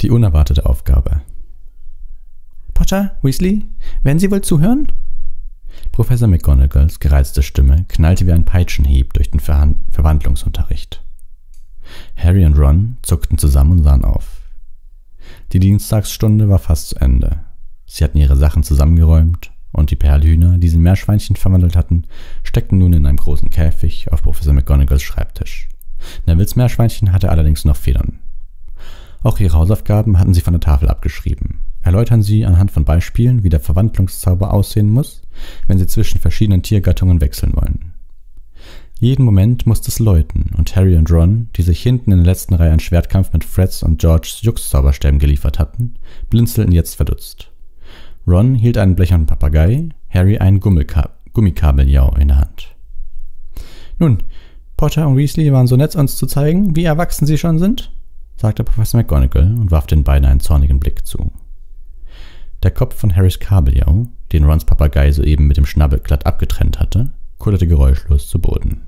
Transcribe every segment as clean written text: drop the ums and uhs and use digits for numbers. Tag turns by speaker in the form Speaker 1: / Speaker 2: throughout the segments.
Speaker 1: Die unerwartete Aufgabe. »Potter, Weasley, werden Sie wohl zuhören?« Professor McGonagalls gereizte Stimme knallte wie ein Peitschenhieb durch den Verwandlungsunterricht. Harry und Ron zuckten zusammen und sahen auf. Die Dienstagsstunde war fast zu Ende. Sie hatten ihre Sachen zusammengeräumt und die Perlhühner, die sie in Meerschweinchen verwandelt hatten, steckten nun in einem großen Käfig auf Professor McGonagalls Schreibtisch. Nevilles Meerschweinchen hatte allerdings noch Federn. Auch ihre Hausaufgaben hatten sie von der Tafel abgeschrieben. Erläutern sie anhand von Beispielen, wie der Verwandlungszauber aussehen muss, wenn sie zwischen verschiedenen Tiergattungen wechseln wollen. Jeden Moment musste es läuten und Harry und Ron, die sich hinten in der letzten Reihe einen Schwertkampf mit Freds und Georges Jux-Zauberstäben geliefert hatten, blinzelten jetzt verdutzt. Ron hielt einen blechernen Papagei, Harry einen Gummikabeljau in der Hand. »Nun, Potter und Weasley waren so nett, uns zu zeigen, wie erwachsen sie schon sind«, sagte Professor McGonagall und warf den beiden einen zornigen Blick zu. Der Kopf von Harrys Kabeljau, den Rons Papagei soeben mit dem Schnabel glatt abgetrennt hatte, kullerte geräuschlos zu Boden.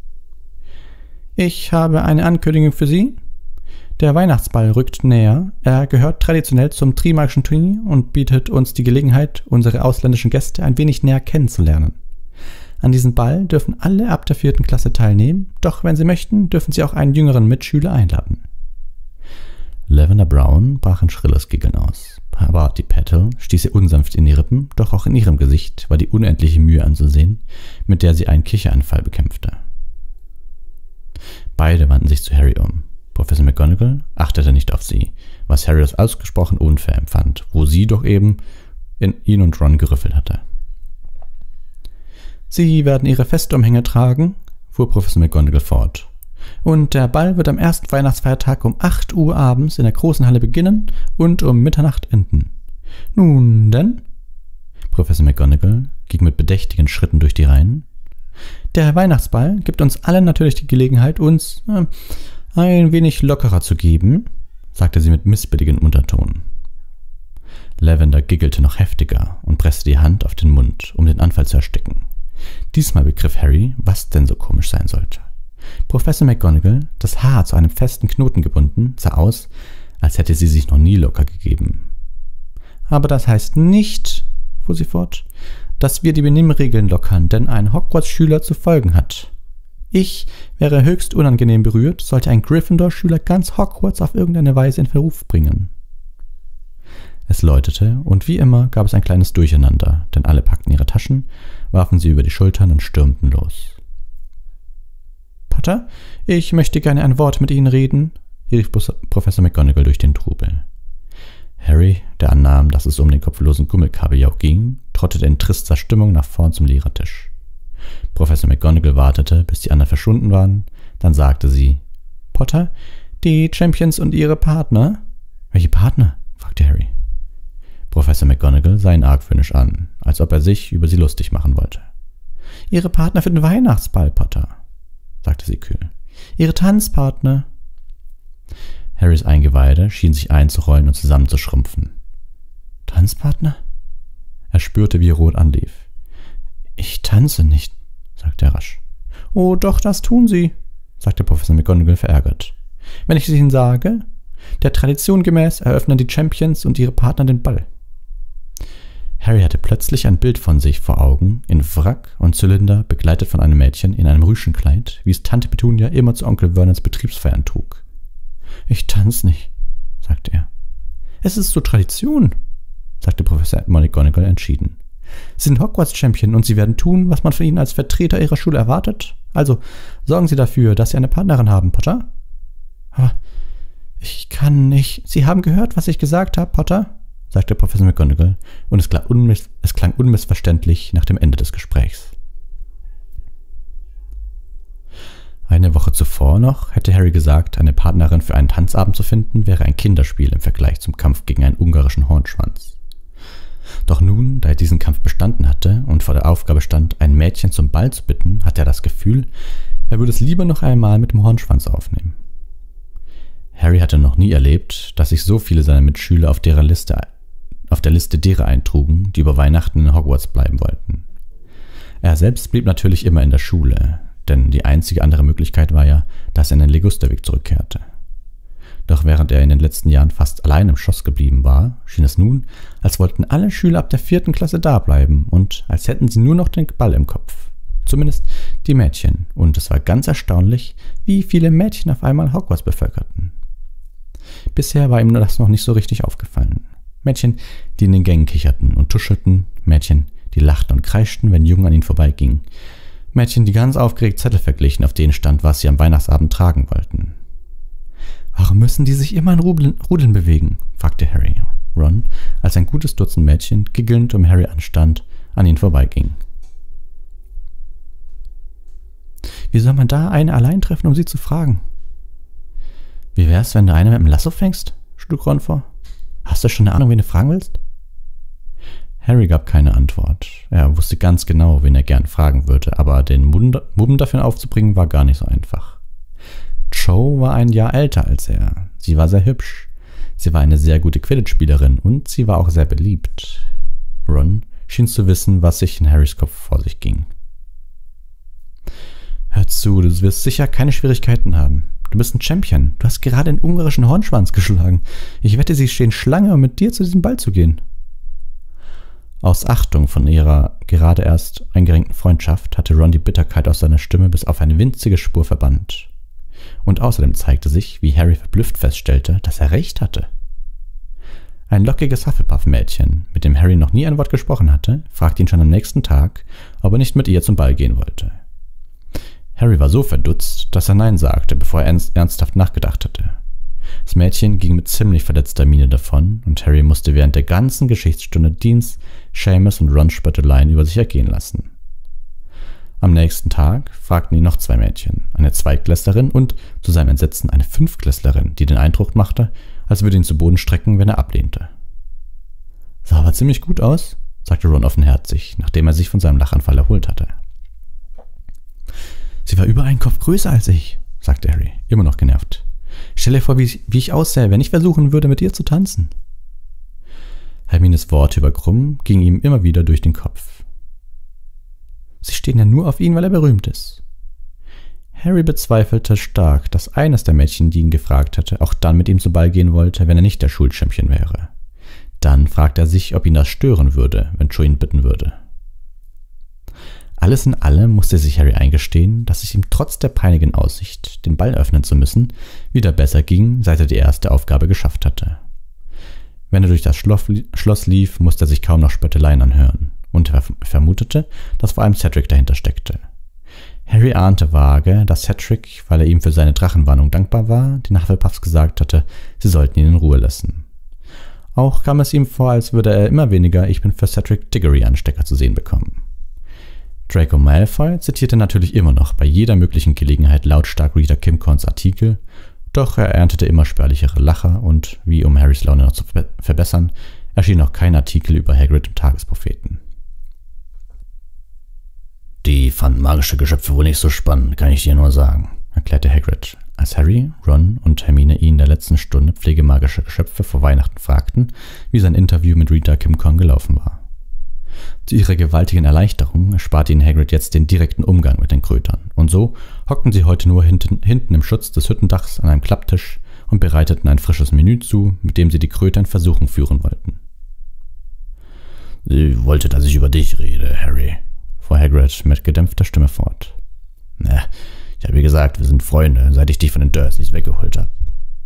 Speaker 1: »Ich habe eine Ankündigung für Sie. Der Weihnachtsball rückt näher. Er gehört traditionell zum Trimagischen Turnier und bietet uns die Gelegenheit, unsere ausländischen Gäste ein wenig näher kennenzulernen. An diesem Ball dürfen alle ab der 4. Klasse teilnehmen, doch wenn Sie möchten, dürfen Sie auch einen jüngeren Mitschüler einladen.« Lavender Brown brach ein schrilles Giggeln aus. Barty Petal stieß ihr unsanft in die Rippen, doch auch in ihrem Gesicht war die unendliche Mühe anzusehen, mit der sie einen Kicheranfall bekämpfte. Beide wandten sich zu Harry um. Professor McGonagall achtete nicht auf sie, was Harry als ausgesprochen unfair empfand, wo sie doch eben in ihn und Ron gerüffelt hatte. »Sie werden ihre Festumhänge tragen«, fuhr Professor McGonagall fort. »Und der Ball wird am ersten Weihnachtsfeiertag um 8 Uhr abends in der großen Halle beginnen und um Mitternacht enden. Nun denn?« Professor McGonagall ging mit bedächtigen Schritten durch die Reihen. »Der Weihnachtsball gibt uns allen natürlich die Gelegenheit, uns ein wenig lockerer zu geben«, sagte sie mit missbilligem Unterton. Lavender giggelte noch heftiger und presste die Hand auf den Mund, um den Anfall zu ersticken. Diesmal begriff Harry, was denn so komisch sein sollte. Professor McGonagall, das Haar zu einem festen Knoten gebunden, sah aus, als hätte sie sich noch nie locker gegeben. »Aber das heißt nicht«, fuhr sie fort, »dass wir die Benimmregeln lockern, denn ein Hogwarts-Schüler zu folgen hat. Ich wäre höchst unangenehm berührt, sollte ein Gryffindor-Schüler ganz Hogwarts auf irgendeine Weise in Verruf bringen.« Es läutete, und wie immer gab es ein kleines Durcheinander, denn alle packten ihre Taschen, warfen sie über die Schultern und stürmten los. »Potter, ich möchte gerne ein Wort mit Ihnen reden«, rief Professor McGonagall durch den Trubel. Harry, der annahm, dass es um den kopflosen Gummikabeljau ging, trottete in trister Stimmung nach vorn zum Lehrertisch. Professor McGonagall wartete, bis die anderen verschwunden waren, dann sagte sie: »Potter, die Champions und ihre Partner?« »Welche Partner?« fragte Harry. Professor McGonagall sah ihn argwöhnisch an, als ob er sich über sie lustig machen wollte. »Ihre Partner für den Weihnachtsball, Potter«, sagte sie kühl. »Ihre Tanzpartner.« Harrys Eingeweide schienen sich einzurollen und zusammenzuschrumpfen. »Tanzpartner?« Er spürte, wie er rot anlief. »Ich tanze nicht«, sagte er rasch. »Oh, doch, das tun Sie«, sagte Professor McGonagall verärgert. »Wenn ich es Ihnen sage, der Tradition gemäß eröffnen die Champions und ihre Partner den Ball.« Harry hatte plötzlich ein Bild von sich vor Augen, in Wrack und Zylinder, begleitet von einem Mädchen in einem Rüschenkleid, wie es Tante Petunia immer zu Onkel Vernons Betriebsfeiern trug. »Ich tanze nicht«, sagte er. »Es ist so Tradition«, sagte Professor McGonagall entschieden. »Sie sind Hogwarts-Champion und Sie werden tun, was man von Ihnen als Vertreter Ihrer Schule erwartet. Also sorgen Sie dafür, dass Sie eine Partnerin haben, Potter.« »Aber ich kann nicht. Sie haben gehört, was ich gesagt habe, Potter«, sagte Professor McGonagall, und es klang unmissverständlich nach dem Ende des Gesprächs. Eine Woche zuvor noch hätte Harry gesagt, eine Partnerin für einen Tanzabend zu finden, wäre ein Kinderspiel im Vergleich zum Kampf gegen einen ungarischen Hornschwanz. Doch nun, da er diesen Kampf bestanden hatte und vor der Aufgabe stand, ein Mädchen zum Ball zu bitten, hatte er das Gefühl, er würde es lieber noch einmal mit dem Hornschwanz aufnehmen. Harry hatte noch nie erlebt, dass sich so viele seiner Mitschüler auf der Liste derer eintrugen, die über Weihnachten in Hogwarts bleiben wollten. Er selbst blieb natürlich immer in der Schule, denn die einzige andere Möglichkeit war ja, dass er in den Ligusterweg zurückkehrte. Doch während er in den letzten Jahren fast allein im Schloss geblieben war, schien es nun, als wollten alle Schüler ab der 4. Klasse dableiben und als hätten sie nur noch den Ball im Kopf. Zumindest die Mädchen. Und es war ganz erstaunlich, wie viele Mädchen auf einmal Hogwarts bevölkerten. Bisher war ihm das noch nicht so richtig aufgefallen. Mädchen, die in den Gängen kicherten und tuschelten, Mädchen, die lachten und kreischten, wenn Jungen an ihnen vorbeigingen, Mädchen, die ganz aufgeregt Zettel verglichen, auf denen stand, was sie am Weihnachtsabend tragen wollten. »Warum müssen die sich immer in Rudeln bewegen?« fragte Harry. Ron, als ein gutes Dutzend Mädchen, giggelnd um Harry anstand, an ihnen vorbeiging. »Wie soll man da eine allein treffen, um sie zu fragen?« »Wie wär's, wenn du eine mit dem Lasso fängst?« schlug Ron vor. »Hast du schon eine Ahnung, wen du fragen willst?« Harry gab keine Antwort. Er wusste ganz genau, wen er gern fragen würde, aber den Mumm dafür aufzubringen, war gar nicht so einfach. Jo war ein Jahr älter als er. Sie war sehr hübsch. Sie war eine sehr gute Quidditch-Spielerin und sie war auch sehr beliebt. Ron schien zu wissen, was sich in Harrys Kopf vor sich ging. »Hör zu, du wirst sicher keine Schwierigkeiten haben. Du bist ein Champion. Du hast gerade den ungarischen Hornschwanz geschlagen. Ich wette, sie stehen Schlange, um mit dir zu diesem Ball zu gehen.« Aus Achtung von ihrer gerade erst eingeringten Freundschaft hatte Ron die Bitterkeit aus seiner Stimme bis auf eine winzige Spur verbannt. Und außerdem zeigte sich, wie Harry verblüfft feststellte, dass er recht hatte. Ein lockiges Hufflepuff-Mädchen, mit dem Harry noch nie ein Wort gesprochen hatte, fragte ihn schon am nächsten Tag, ob er nicht mit ihr zum Ball gehen wollte. Harry war so verdutzt, dass er Nein sagte, bevor er ernsthaft nachgedacht hatte. Das Mädchen ging mit ziemlich verletzter Miene davon und Harry musste während der ganzen Geschichtsstunde Deans, Seamus und Rons Spötteleien über sich ergehen lassen. Am nächsten Tag fragten ihn noch 2 Mädchen, eine Zweitklässlerin und, zu seinem Entsetzen, eine Fünftklässlerin, die den Eindruck machte, als würde ihn zu Boden strecken, wenn er ablehnte. »Sah aber ziemlich gut aus«, sagte Ron offenherzig, nachdem er sich von seinem Lachanfall erholt hatte. »Sie war über einen Kopf größer als ich«, sagte Harry, immer noch genervt. »Stell dir vor, wie ich aussähe, wenn ich versuchen würde, mit ihr zu tanzen.« Hermines Worte über Krumm gingen ihm immer wieder durch den Kopf. »Sie stehen ja nur auf ihn, weil er berühmt ist.« Harry bezweifelte stark, dass eines der Mädchen, die ihn gefragt hatte, auch dann mit ihm zu Ball gehen wollte, wenn er nicht der Schulchampion wäre. Dann fragte er sich, ob ihn das stören würde, wenn Jo ihn bitten würde. Alles in allem musste sich Harry eingestehen, dass es ihm trotz der peinigen Aussicht, den Ball öffnen zu müssen, wieder besser ging, seit er die erste Aufgabe geschafft hatte. Wenn er durch das Schloss lief, musste er sich kaum noch Spötteleien anhören, und er vermutete, dass vor allem Cedric dahinter steckte. Harry ahnte vage, dass Cedric, weil er ihm für seine Drachenwarnung dankbar war, den Hufflepuffs gesagt hatte, sie sollten ihn in Ruhe lassen. Auch kam es ihm vor, als würde er immer weniger »Ich bin für Cedric Diggory«-Anstecker zu sehen bekommen. Draco Malfoy zitierte natürlich immer noch bei jeder möglichen Gelegenheit lautstark Rita Kimcorns Artikel, doch er erntete immer spärlichere Lacher und, wie um Harrys Laune noch zu verbessern, erschien noch kein Artikel über Hagrid im Tagespropheten. »Die fanden magische Geschöpfe wohl nicht so spannend, kann ich dir nur sagen«, erklärte Hagrid, als Harry, Ron und Hermine ihn in der letzten Stunde pflegemagischer Geschöpfe vor Weihnachten fragten, wie sein Interview mit Rita Kimcorn gelaufen war. Zu ihrer gewaltigen Erleichterung ersparte ihnen Hagrid jetzt den direkten Umgang mit den Krötern, und so hockten sie heute nur hinten im Schutz des Hüttendachs an einem Klapptisch und bereiteten ein frisches Menü zu, mit dem sie die Kröter in Versuchung führen wollten. »Sie wollte, dass ich über dich rede, Harry«, fuhr Hagrid mit gedämpfter Stimme fort. »Na, ich habe ihr gesagt, wir sind Freunde, seit ich dich von den Dursleys weggeholt habe.«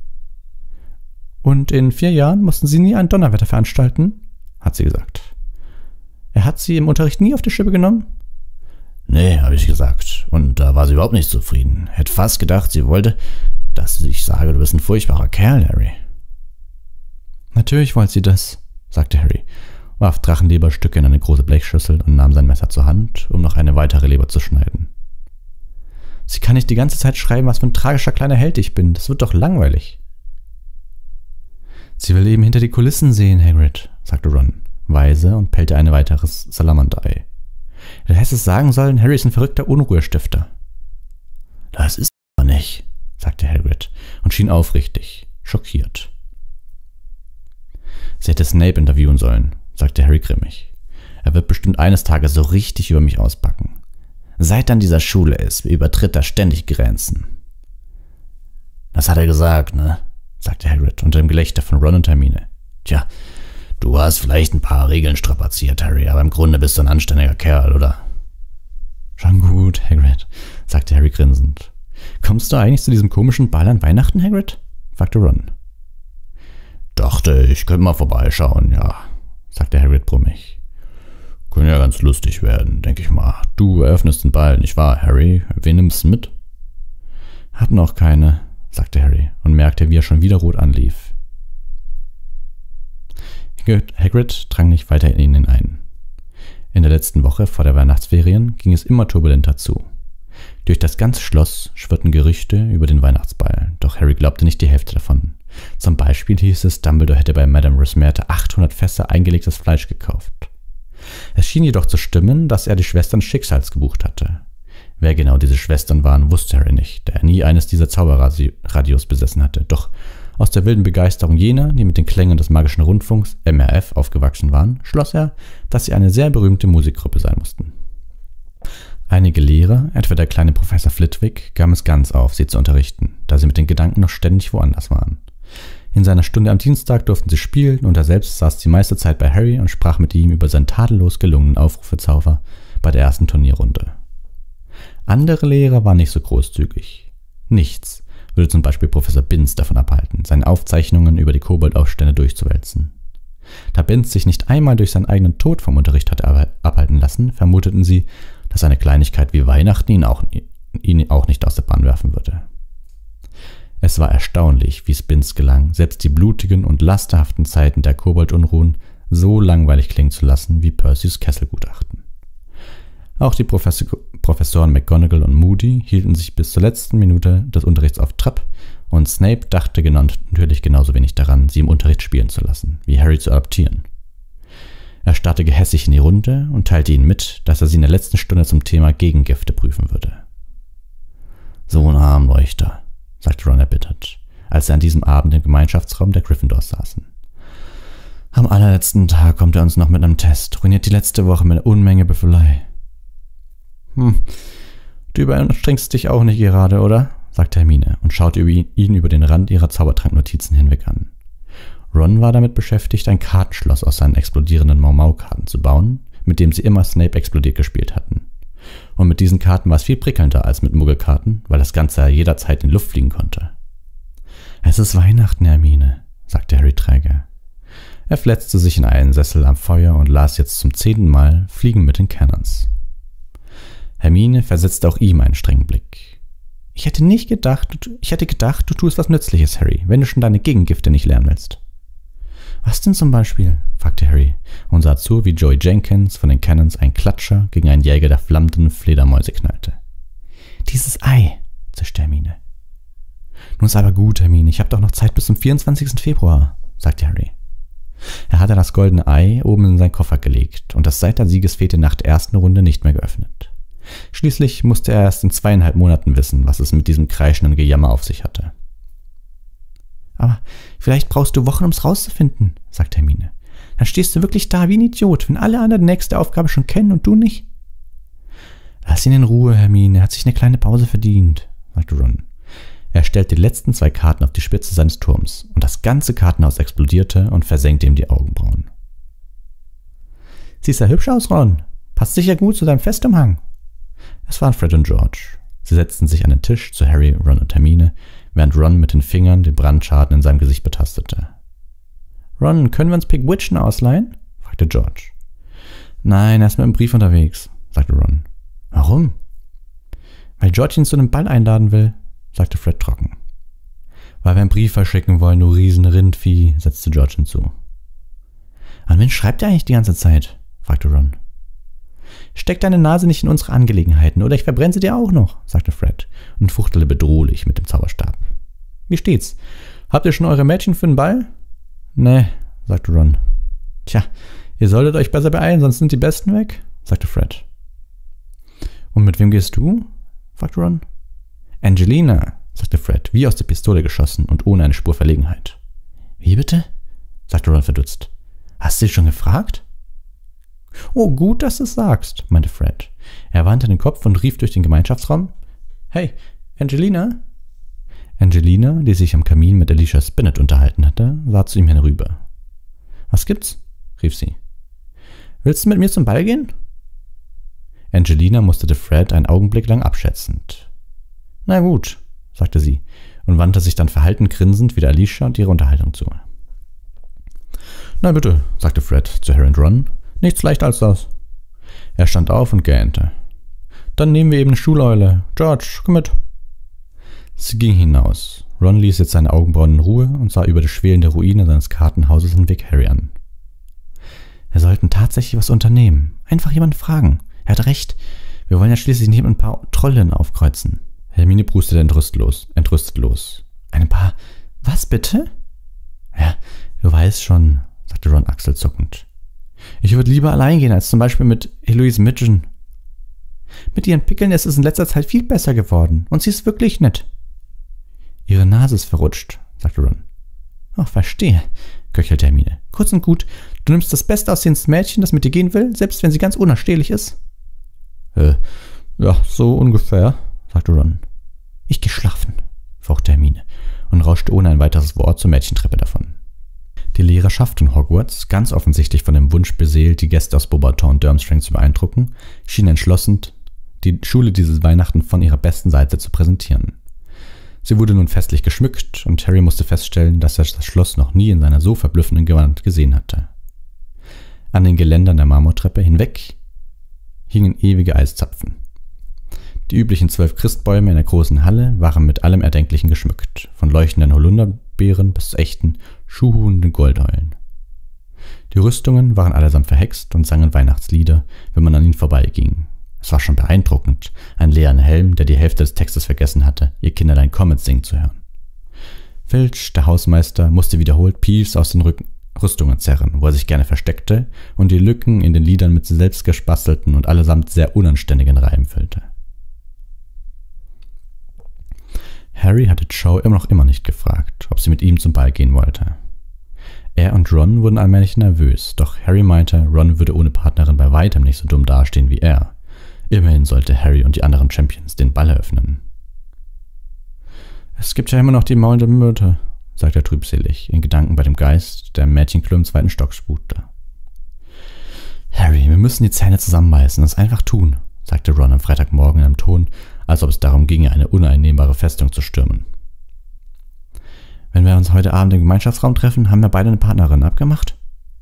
Speaker 1: »Und in 4 Jahren mussten sie nie ein Donnerwetter veranstalten?« hat sie gesagt. »Er hat sie im Unterricht nie auf die Schippe genommen?« »Nee«, habe ich gesagt. Und da war sie überhaupt nicht zufrieden. Hätte fast gedacht, sie wollte, dass ich sage, du bist ein furchtbarer Kerl, Harry.« »Natürlich wollte sie das«, sagte Harry, warf Drachenleberstücke in eine große Blechschüssel und nahm sein Messer zur Hand, um noch eine weitere Leber zu schneiden. »Sie kann nicht die ganze Zeit schreiben, was für ein tragischer kleiner Held ich bin. Das wird doch langweilig.« »Sie will eben hinter die Kulissen sehen, Hagrid«, sagte Ron, weise, und pellte ein weiteres Salamanderei. »Du hättest es sagen sollen, Harry ist ein verrückter Unruhestifter.« »Das ist er nicht«, sagte Hagrid und schien aufrichtig, schockiert. »Sie hätte Snape interviewen sollen«, sagte Harry grimmig. »Er wird bestimmt eines Tages so richtig über mich auspacken. Seit er an dieser Schule ist, übertritt er ständig Grenzen.« »Das hat er gesagt, ne?« sagte Hagrid unter dem Gelächter von Ron und Hermine. »Tja, du hast vielleicht ein paar Regeln strapaziert, Harry, aber im Grunde bist du ein anständiger Kerl, oder?« »Schon gut, Hagrid«, sagte Harry grinsend. »Kommst du eigentlich zu diesem komischen Ball an Weihnachten, Hagrid?« fragte Ron. »Dachte, ich könnte mal vorbeischauen, ja«, sagte Hagrid brummig. »Könnte ja ganz lustig werden, denke ich mal. Du eröffnest den Ball, nicht wahr, Harry? Wen nimmst du mit?« »Hab noch keine«, sagte Harry und merkte, wie er schon wieder rot anlief. Hagrid drang nicht weiter in ihn ein. In der letzten Woche vor der Weihnachtsferien ging es immer turbulenter zu. Durch das ganze Schloss schwirrten Gerüchte über den Weihnachtsball, doch Harry glaubte nicht die Hälfte davon. Zum Beispiel hieß es, Dumbledore hätte bei Madame Rosmerta 800 Fässer eingelegtes Fleisch gekauft. Es schien jedoch zu stimmen, dass er die Schwestern Schicksals gebucht hatte. Wer genau diese Schwestern waren, wusste Harry nicht, da er nie eines dieser Zauberradios besessen hatte. Doch aus der wilden Begeisterung jener, die mit den Klängen des magischen Rundfunks MRF aufgewachsen waren, schloss er, dass sie eine sehr berühmte Musikgruppe sein mussten. Einige Lehrer, etwa der kleine Professor Flitwick, gaben es ganz auf, sie zu unterrichten, da sie mit den Gedanken noch ständig woanders waren. In seiner Stunde am Dienstag durften sie spielen und er selbst saß die meiste Zeit bei Harry und sprach mit ihm über seinen tadellos gelungenen Aufrufezauber bei der ersten Turnierrunde. Andere Lehrer waren nicht so großzügig. Nichts würde zum Beispiel Professor Binns davon abhalten, seine Aufzeichnungen über die Koboldaufstände durchzuwälzen. Da Binns sich nicht einmal durch seinen eigenen Tod vom Unterricht hatte abhalten lassen, vermuteten sie, dass eine Kleinigkeit wie Weihnachten ihn auch nicht aus der Bahn werfen würde. Es war erstaunlich, wie es Binns gelang, selbst die blutigen und lasterhaften Zeiten der Koboldunruhen so langweilig klingen zu lassen wie Percys Kesselgutachten. Auch die Professoren McGonagall und Moody hielten sich bis zur letzten Minute des Unterrichts auf Trab und Snape dachte natürlich genauso wenig daran, sie im Unterricht spielen zu lassen, wie Harry zu adoptieren. Er starrte gehässig in die Runde und teilte ihnen mit, dass er sie in der letzten Stunde zum Thema Gegengifte prüfen würde. »So ein Armleuchter«, sagte Ron erbittert, als sie an diesem Abend im Gemeinschaftsraum der Gryffindors saßen. »Am allerletzten Tag kommt er uns noch mit einem Test, ruiniert die letzte Woche mit einer Unmenge Büffelei.« Du überanstrengst dich auch nicht gerade, oder?« sagte Hermine und schaute ihn über den Rand ihrer Zaubertranknotizen hinweg an. Ron war damit beschäftigt, ein Kartenschloss aus seinen explodierenden Mau-Mau-Karten zu bauen, mit dem sie immer Snape explodiert gespielt hatten. Und mit diesen Karten war es viel prickelnder als mit Muggelkarten, weil das Ganze jederzeit in die Luft fliegen konnte. »Es ist Weihnachten, Hermine«, sagte Harry träge. Er fletzte sich in einen Sessel am Feuer und las jetzt zum 10. Mal Fliegen mit den Cannons. Hermine versetzte auch ihm einen strengen Blick. Ich hätte gedacht, du tust was Nützliches, Harry, wenn du schon deine Gegengifte nicht lernen willst.« »Was denn zum Beispiel?« fragte Harry und sah zu, wie Joey Jenkins von den Cannons einen Klatscher gegen einen Jäger der flammenden Fledermäuse knallte. »Dieses Ei«, zischte Hermine. »Nun ist aber gut, Hermine, ich habe doch noch Zeit bis zum 24. Februar«, sagte Harry. Er hatte das goldene Ei oben in seinen Koffer gelegt und das seit der Siegesfete nach der ersten Runde nicht mehr geöffnet. Schließlich musste er erst in 2,5 Monaten wissen, was es mit diesem kreischenden Gejammer auf sich hatte. »Aber vielleicht brauchst du Wochen, um es rauszufinden«, sagte Hermine. »Dann stehst du wirklich da wie ein Idiot, wenn alle anderen die nächste Aufgabe schon kennen und du nicht.« »Lass ihn in Ruhe, Hermine, er hat sich eine kleine Pause verdient«, sagte Ron. Er stellte die letzten 2 Karten auf die Spitze seines Turms und das ganze Kartenhaus explodierte und versenkte ihm die Augenbrauen. »Siehst ja hübsch aus, Ron. Passt sicher gut zu deinem Festumhang.« Es waren Fred und George. Sie setzten sich an den Tisch zu Harry, Ron und Hermine, während Ron mit den Fingern den Brandschaden in seinem Gesicht betastete. »Ron, können wir uns Pigwidgeon ausleihen?« fragte George. »Nein, er ist mit einem Brief unterwegs«, sagte Ron. »Warum?« »Weil George ihn zu einem Ball einladen will«, sagte Fred trocken. »Weil wir einen Brief verschicken wollen, du Riesenrindvieh«, setzte George hinzu. »An wen schreibt er eigentlich die ganze Zeit?« fragte Ron. »Steck deine Nase nicht in unsere Angelegenheiten, oder ich verbrenne sie dir auch noch«, sagte Fred und fuchtelte bedrohlich mit dem Zauberstab. »Wie steht's? Habt ihr schon eure Mädchen für den Ball?« »Nee«, sagte Ron. »Tja, ihr solltet euch besser beeilen, sonst sind die Besten weg«, sagte Fred. »Und mit wem gehst du?« fragte Ron. »Angelina«, sagte Fred, wie aus der Pistole geschossen und ohne eine Spur Verlegenheit. »Wie bitte?« sagte Ron verdutzt. »Hast du sie schon gefragt?« »Oh, gut, dass du es sagst«, meinte Fred. Er wandte den Kopf und rief durch den Gemeinschaftsraum. »Hey, Angelina?« Angelina, die sich am Kamin mit Alicia Spinnet unterhalten hatte, sah zu ihm hinüber. »Was gibt's?« rief sie. »Willst du mit mir zum Ball gehen?« Angelina musterte Fred einen Augenblick lang abschätzend. »Na gut«, sagte sie und wandte sich dann verhalten grinsend wieder Alicia und ihre Unterhaltung zu. »Na bitte«, sagte Fred zu Harry und Ron, »nichts leichter als das.« Er stand auf und gähnte. »Dann nehmen wir eben eine Schuleule. George, komm mit.« Sie ging hinaus. Ron ließ jetzt seine Augenbrauen in Ruhe und sah über die schwelende Ruine seines Kartenhauses hinweg Harry an. Wir sollten tatsächlich was unternehmen. Einfach jemanden fragen. Er hat recht. Wir wollen ja schließlich nicht mit ein paar Trollen aufkreuzen. Hermine prustete entrüstet los. Ein paar... Was bitte? Ja, du weißt schon, sagte Ron achselzuckend. Ich würde lieber allein gehen, als zum Beispiel mit Heloise Midgen. Mit ihren Pickeln ist es in letzter Zeit viel besser geworden. Und sie ist wirklich nett. Ihre Nase ist verrutscht, sagte Ron. Ach, verstehe, köchelte Hermine. Kurz und gut, du nimmst das Beste aus dem Mädchen, das mit dir gehen will, selbst wenn sie ganz unausstehlich ist? Ja, so ungefähr, sagte Ron. Ich geh schlafen, fauchte Hermine und rauschte ohne ein weiteres Wort zur Mädchentreppe davon. Die Lehrerschaft in Hogwarts, ganz offensichtlich von dem Wunsch beseelt, die Gäste aus Beauxbaton und Durmstrang zu beeindrucken, schien entschlossen, die Schule dieses Weihnachten von ihrer besten Seite zu präsentieren. Sie wurde nun festlich geschmückt und Harry musste feststellen, dass er das Schloss noch nie in seiner so verblüffenden Gewand gesehen hatte. An den Geländern der Marmortreppe hinweg hingen ewige Eiszapfen. Die üblichen 12 Christbäume in der großen Halle waren mit allem Erdenklichen geschmückt, von leuchtenden Holunderbeeren bis zu echten, schuhhuhenden Goldeulen. Die Rüstungen waren allesamt verhext und sangen Weihnachtslieder, wenn man an ihnen vorbeiging. Es war schon beeindruckend, einen leeren Helm, der die Hälfte des Textes vergessen hatte, ihr Kinderlein Comets singen zu hören. Filch, der Hausmeister, musste wiederholt Peeves aus den Rüstungen zerren, wo er sich gerne versteckte und die Lücken in den Liedern mit selbst gebastelten und allesamt sehr unanständigen Reimen füllte. Harry hatte Cho immer nicht gefragt, ob sie mit ihm zum Ball gehen wollte. Er und Ron wurden allmählich nervös, doch Harry meinte, Ron würde ohne Partnerin bei weitem nicht so dumm dastehen wie er. Immerhin sollte Harry und die anderen Champions den Ball eröffnen. Es gibt ja immer noch die maulende Myrte, sagte er trübselig, in Gedanken bei dem Geist, der im Mädchenklo im 2. Stock spukte. Harry, wir müssen die Zähne zusammenbeißen, das einfach tun, sagte Ron am Freitagmorgen in einem Ton, als ob es darum ginge, eine uneinnehmbare Festung zu stürmen. Wenn wir uns heute Abend im Gemeinschaftsraum treffen, haben wir beide eine Partnerin abgemacht?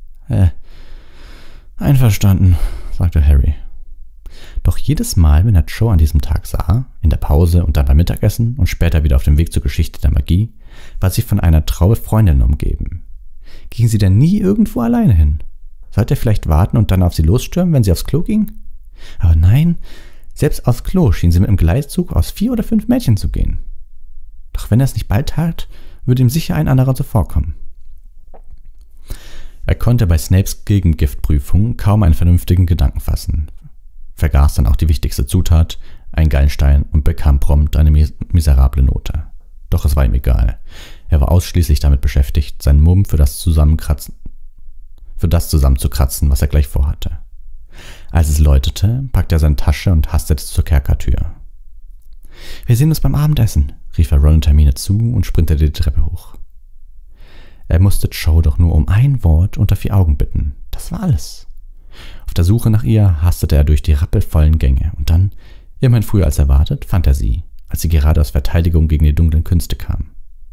Speaker 1: Einverstanden, sagte Harry. Doch jedes Mal, wenn er Cho an diesem Tag sah, in der Pause und dann beim Mittagessen und später wieder auf dem Weg zur Geschichte der Magie, war sie von einer Traube Freundinnen umgeben. Ging sie denn nie irgendwo alleine hin? Sollte er vielleicht warten und dann auf sie losstürmen, wenn sie aufs Klo ging? Aber nein, selbst aufs Klo schien sie mit einem Gleitzug aus 4 oder 5 Mädchen zu gehen. Doch wenn er es nicht bald tat, würde ihm sicher ein anderer zuvorkommen. Er konnte bei Snapes Gegengiftprüfung kaum einen vernünftigen Gedanken fassen, vergaß dann auch die wichtigste Zutat, einen Gallenstein, und bekam prompt eine miserable Note. Doch es war ihm egal. Er war ausschließlich damit beschäftigt, seinen Mumm für das zusammenzukratzen, was er gleich vorhatte. Als es läutete, packte er seine Tasche und hastete zur Kerkertür. »Wir sehen uns beim Abendessen«, rief er Ron und Hermine zu und sprintete die Treppe hoch. Er musste Cho doch nur um ein Wort unter 4 Augen bitten. Das war alles. Auf der Suche nach ihr hastete er durch die rappelvollen Gänge und dann, immerhin früher als erwartet, fand er sie, als sie gerade aus Verteidigung gegen die dunklen Künste kam.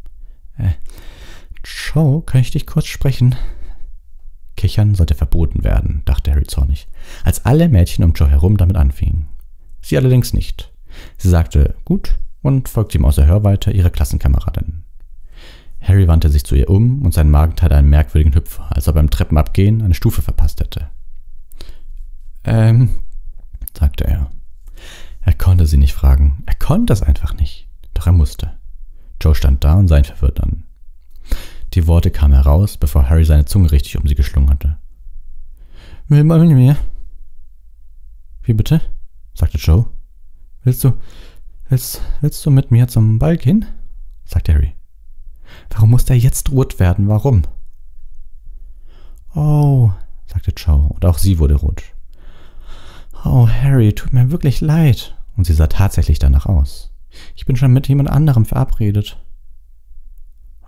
Speaker 1: Cho, kann ich dich kurz sprechen? Kichern sollte verboten werden, dachte Harry zornig, als alle Mädchen um Cho herum damit anfingen. Sie allerdings nicht. Sie sagte gut und folgte ihm außer Hörweite ihrer Klassenkameradin. Harry wandte sich zu ihr um und sein Magen tat einen merkwürdigen Hüpfer, als ob er beim Treppenabgehen eine Stufe verpasst hätte. Sagte er. Er konnte sie nicht fragen. Er konnte es einfach nicht. Doch er musste. Cho stand da und sah ihn verwirrt an. Die Worte kamen heraus, bevor Harry seine Zunge richtig um sie geschlungen hatte. Will man mit mir? Wie bitte? Sagte Cho. Willst du mit mir zum Ball gehen? Sagte Harry. Warum muss der jetzt rot werden? Warum? Oh, sagte Cho, und auch sie wurde rot. Oh, Harry, tut mir wirklich leid. Und sie sah tatsächlich danach aus. Ich bin schon mit jemand anderem verabredet.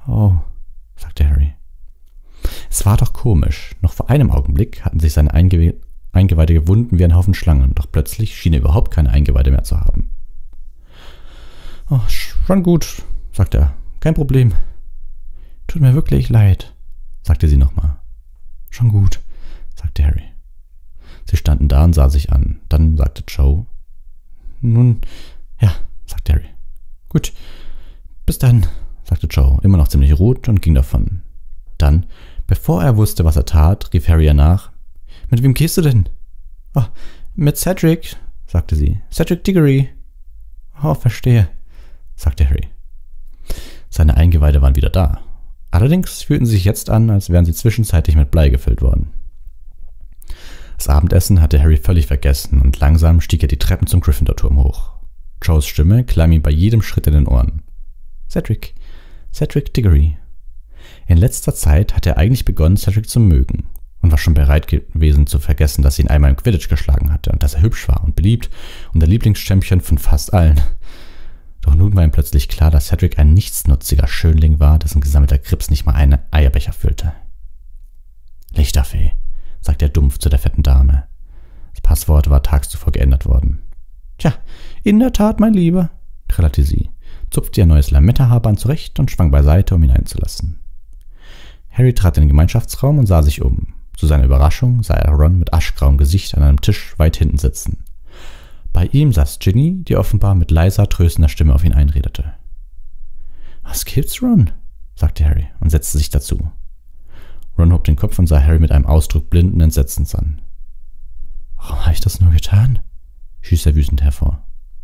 Speaker 1: Oh, sagte Harry. Es war doch komisch. Noch vor einem Augenblick hatten sich seine Eingeweide gewunden wie ein Haufen Schlangen, doch plötzlich schien er überhaupt keine Eingeweide mehr zu haben. Oh, schon gut, sagte er. Kein Problem. Tut mir wirklich leid, sagte sie nochmal. Schon gut, sagte Harry. Sie standen da und sahen sich an. Dann sagte Joe. Nun, ja, sagte Harry. Gut, bis dann, sagte Joe, immer noch ziemlich rot und ging davon. Dann, bevor er wusste, was er tat, rief Harry ihr nach. Mit wem gehst du denn? Oh, mit Cedric, sagte sie. Cedric Diggory. Oh, verstehe, sagte Harry. Seine Eingeweide waren wieder da. Allerdings fühlten sie sich jetzt an, als wären sie zwischenzeitlich mit Blei gefüllt worden. Das Abendessen hatte Harry völlig vergessen und langsam stieg er die Treppen zum Gryffindor-Turm hoch. Joes Stimme klang ihm bei jedem Schritt in den Ohren. Cedric Diggory. In letzter Zeit hatte er eigentlich begonnen, Cedric zu mögen und war schon bereit gewesen zu vergessen, dass sie ihn einmal im Quidditch geschlagen hatte und dass er hübsch war und beliebt und der Lieblingschampion von fast allen. Doch nun war ihm plötzlich klar, dass Cedric ein nichtsnutziger Schönling war, dessen gesammelter Grips nicht mal einen Eierbecher füllte. Lichterfee, sagte er dumpf zu der fetten Dame. Das Passwort war tags zuvor geändert worden. Tja, in der Tat, mein Lieber, trällerte sie, zupfte ihr neues Lametta-Haarband zurecht und schwang beiseite, um ihn einzulassen. Harry trat in den Gemeinschaftsraum und sah sich um. Zu seiner Überraschung sah er Ron mit aschgrauem Gesicht an einem Tisch weit hinten sitzen. Bei ihm saß Ginny, die offenbar mit leiser, tröstender Stimme auf ihn einredete. »Was gibt's, Ron?« sagte Harry und setzte sich dazu. Ron hob den Kopf und sah Harry mit einem Ausdruck blinden Entsetzens an. »Warum habe ich das nur getan?« stieß er wütend hervor.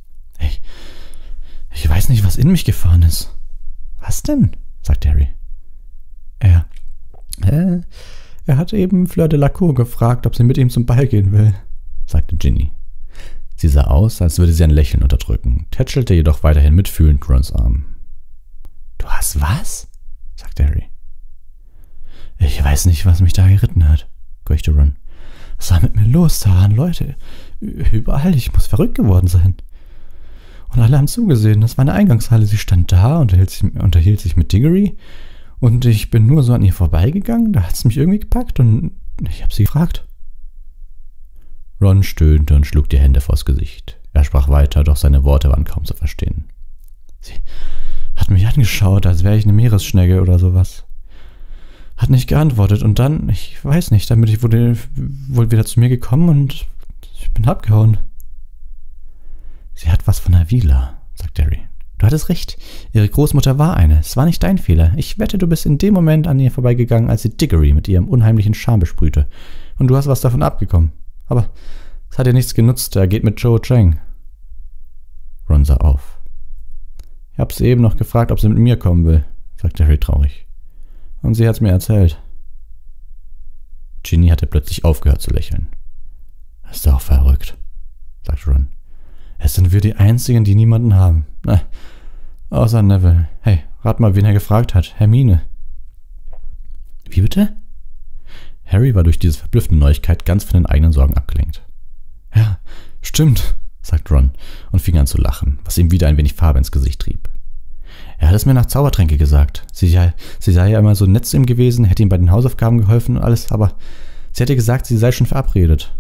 Speaker 1: Ich weiß nicht, was in mich gefahren ist.« »Was denn?« sagte Harry. Er hat eben Fleur de la Cour gefragt, ob sie mit ihm zum Ball gehen will«, sagte Ginny. Sie sah aus, als würde sie ein Lächeln unterdrücken, tätschelte jedoch weiterhin mitfühlend Rons Arm. »Du hast was?« sagte Harry. »Ich weiß nicht, was mich da geritten hat«, keuchte Ron. »Was war mit mir los? Da waren Leute überall. Ich muss verrückt geworden sein. Und alle haben zugesehen. Das war eine Eingangshalle. Sie stand da und unterhielt sich mit Diggory. Und ich bin nur so an ihr vorbeigegangen. Da hat es mich irgendwie gepackt und ich habe sie gefragt.« Ron stöhnte und schlug die Hände vors Gesicht. Er sprach weiter, doch seine Worte waren kaum zu verstehen. Sie hat mich angeschaut, als wäre ich eine Meeresschnecke oder sowas. Hat nicht geantwortet und dann, ich weiß nicht, damit ich wohl wieder zu mir gekommen und ich bin abgehauen. »Sie hat was von Avila«, sagte Harry. »Du hattest recht, ihre Großmutter war eine. Es war nicht dein Fehler. Ich wette, du bist in dem Moment an ihr vorbeigegangen, als sie Diggory mit ihrem unheimlichen Charme besprühte. Und du hast was davon abgekommen. Aber es hat ihr nichts genutzt, er geht mit Cho Chang.« Ron sah auf. »Ich habe sie eben noch gefragt, ob sie mit mir kommen will«, sagte Harry traurig. »Und sie hat's mir erzählt.« Ginny hatte plötzlich aufgehört zu lächeln. »Das ist doch verrückt«, sagte Ron. »Es sind wir die Einzigen, die niemanden haben. Na, außer Neville. Hey, rat mal, wen er gefragt hat. Hermine.« »Wie bitte?« Harry war durch diese verblüffende Neuigkeit ganz von den eigenen Sorgen abgelenkt. »Ja, stimmt«, sagte Ron und fing an zu lachen, was ihm wieder ein wenig Farbe ins Gesicht trieb. »Er hat es mir nach Zaubertränke gesagt. Sie sei ja immer so nett zu ihm gewesen, hätte ihm bei den Hausaufgaben geholfen und alles, aber sie hätte gesagt, sie sei schon verabredet.«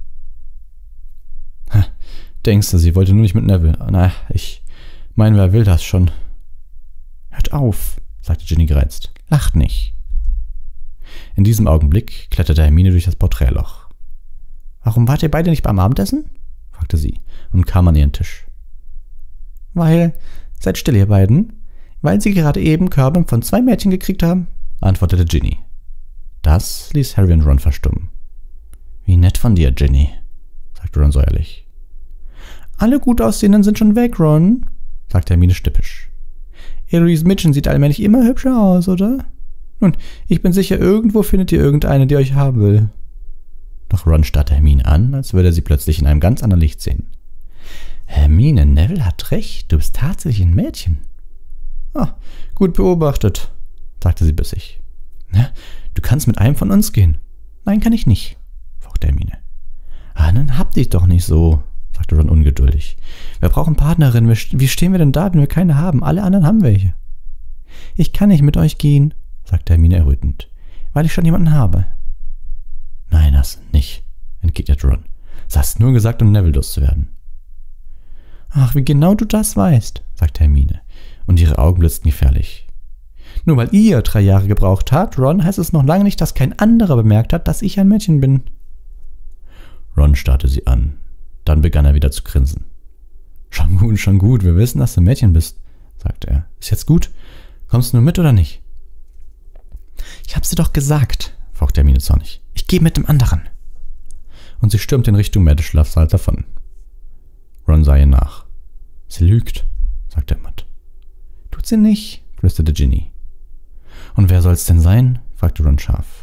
Speaker 1: »Denkst du, sie wollte nur nicht mit Neville? Na, ich meine, wer will das schon?« »Hört auf«, sagte Ginny gereizt. »Lacht nicht.« In diesem Augenblick kletterte Hermine durch das Porträtloch. »Warum wart ihr beide nicht beim Abendessen?« fragte sie und kam an ihren Tisch. »Weil, seid still, ihr beiden, weil sie gerade eben Körbe von 2 Mädchen gekriegt haben«, antwortete Ginny. Das ließ Harry und Ron verstummen. »Wie nett von dir, Ginny«, sagte Ron säuerlich. »Alle gut aussehenden sind schon weg, Ron«, sagte Hermine stippisch. »Eloise Mitchen sieht allmählich immer hübscher aus, oder? Nun, ich bin sicher, irgendwo findet ihr irgendeine, die euch haben will.« Doch Ron starrte Hermine an, als würde er sie plötzlich in einem ganz anderen Licht sehen. »Hermine, Neville hat recht, du bist tatsächlich ein Mädchen.« »Ah, gut beobachtet«, sagte sie bissig. »Na, du kannst mit einem von uns gehen.« »Nein, kann ich nicht«, fauchte Hermine. »Dann hab dich doch nicht so«, sagte Ron ungeduldig. »Wir brauchen Partnerinnen. Wie stehen wir denn da, wenn wir keine haben? Alle anderen haben welche.« Ich kann nicht mit euch gehen, sagte Hermine errötend, weil ich schon jemanden habe. Nein, hast du nicht, entgegnete Ron. Das hast nur gesagt, um Neville loszuwerden. Ach, wie genau du das weißt, sagte Hermine, und ihre Augen blitzten gefährlich. Nur weil ihr 3 Jahre gebraucht habt, Ron, heißt es noch lange nicht, dass kein anderer bemerkt hat, dass ich ein Mädchen bin. Ron starrte sie an. Dann begann er wieder zu grinsen. Schon gut, wir wissen, dass du ein Mädchen bist, sagte er. Ist jetzt gut? Kommst du nur mit oder nicht? Ich hab's dir doch gesagt, fauchte Hermine zornig. Ich gehe mit dem anderen. Und sie stürmte in Richtung Mädelschlafsaal davon. Ron sah ihr nach. Sie lügt, sagte er matt. Tut sie nicht, flüsterte Ginny. Und wer soll's denn sein? Fragte Ron scharf.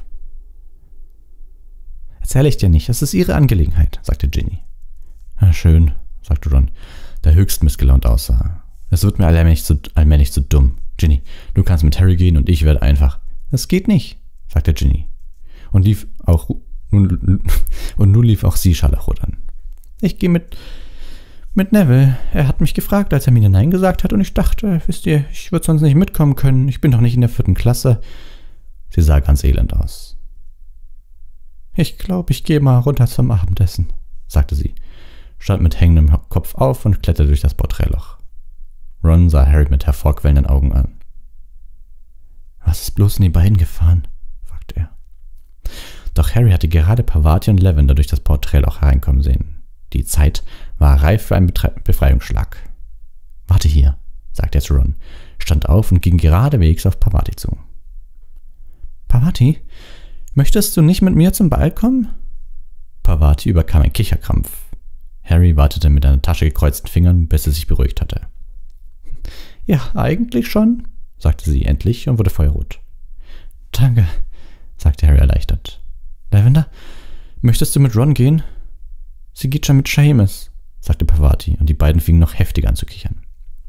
Speaker 1: Erzähle ich dir nicht, es ist ihre Angelegenheit, sagte Ginny. Na schön, sagte Ron, der höchst missgelaunt aussah. Es wird mir allmählich zu dumm. Ginny, du kannst mit Harry gehen und ich werde einfach. Es geht nicht, sagte Ginny. Und nun lief auch sie scharlachrot an. Ich gehe mit Neville. Er hat mich gefragt, als Hermine Nein gesagt hat, und ich dachte, wisst ihr, ich würde sonst nicht mitkommen können. Ich bin doch nicht in der 4. Klasse. Sie sah ganz elend aus. Ich glaube, ich gehe mal runter zum Abendessen, sagte sie, stand mit hängendem Kopf auf und kletterte durch das Porträtloch. Ron sah Harry mit hervorquellenden Augen an. Was ist bloß in die beiden gefahren? Fragte er. Doch Harry hatte gerade Parvati und Lavender durch das Porträtloch hereinkommen sehen. Die Zeit war reif für einen Befreiungsschlag. Warte hier, sagte er zu Ron, stand auf und ging geradewegs auf Parvati zu. Parvati, möchtest du nicht mit mir zum Ball kommen? Parvati überkam ein Kicherkrampf. Harry wartete mit einer Tasche gekreuzten Fingern, bis sie sich beruhigt hatte. Ja, eigentlich schon, sagte sie endlich und wurde feuerrot. Danke, sagte Harry erleichtert. Lavender, möchtest du mit Ron gehen? Sie geht schon mit Seamus, sagte Parvati, und die beiden fingen noch heftiger an zu kichern.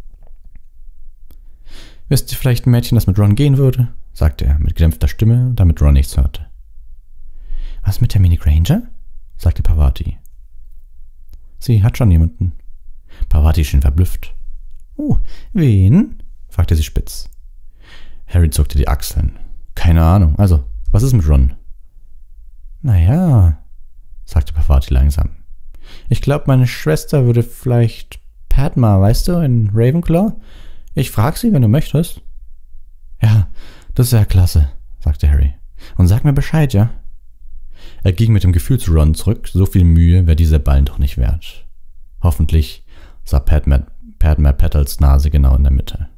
Speaker 1: Wisst ihr vielleicht ein Mädchen, das mit Ron gehen würde? Sagte er mit gedämpfter Stimme, damit Ron nichts hörte. Was mit Hermine Granger? Sagte Parvati. Sie hat schon jemanden. Parvati schien verblüfft. Oh, wen? Fragte sie spitz. Harry zuckte die Achseln. Keine Ahnung. Also, was ist mit Ron? Naja, sagte Parvati langsam. Ich glaube, meine Schwester würde vielleicht Padma, weißt du, in Ravenclaw? Ich frag sie, wenn du möchtest. Ja, das ist ja klasse, sagte Harry. Und sag mir Bescheid, ja? Er ging mit dem Gefühl zu Ron zurück, so viel Mühe wäre dieser Ballen doch nicht wert. Hoffentlich sah Padma Petals Nase genau in der Mitte.